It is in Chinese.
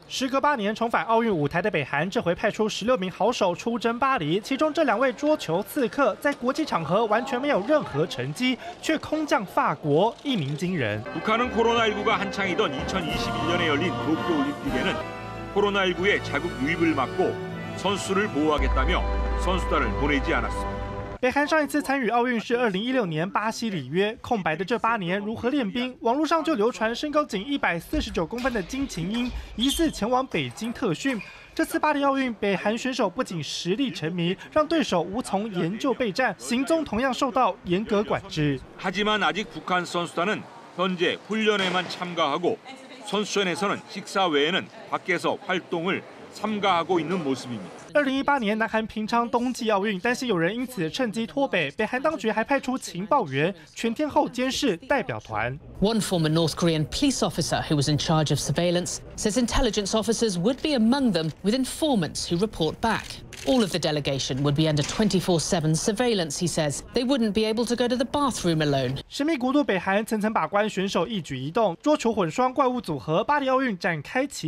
时隔8年重返奥运舞台的北韩，这回派出16名好手出征巴黎，其中这2位桌球刺客在国际场合完全没有任何成绩，却空降法国，一鸣惊人。 북한은 코로나19가 한창이던 2021년에 열린 도쿄 올림픽에는 코로나19의 자국 유입을 막고 선수를 보호하겠다며 선수단을 보내지 않았습니다. 北韩上一次参与奥运是2016年巴西里约，空白的这8年如何练兵？网络上就流传身高仅149公分的金琴英疑似前往北京特训。这次巴黎奥运，北韩选手不仅实力沉迷，让对手无从研究备战，行踪同样受到严格管制。 하지만 아직 북한 선수단은 현재 훈련에만 참가하고 선수촌에서는 식사 외에는 밖에서 활동을 삼가하고 있는 모습입니다. 2018年南韩平昌冬季奥运，担心有人因此趁机脱北，北韩当局还派出情报员全天候监视代表团。 One former North Korean police officer who was in charge of surveillance says intelligence officers would be among them with informants who report back. All of the delegation would be under 24/7 surveillance, he says. They wouldn't be able to go to the bathroom alone. 神秘国度北韩层层把关选手一举一动，桌球混双怪物组合巴黎奥运展开其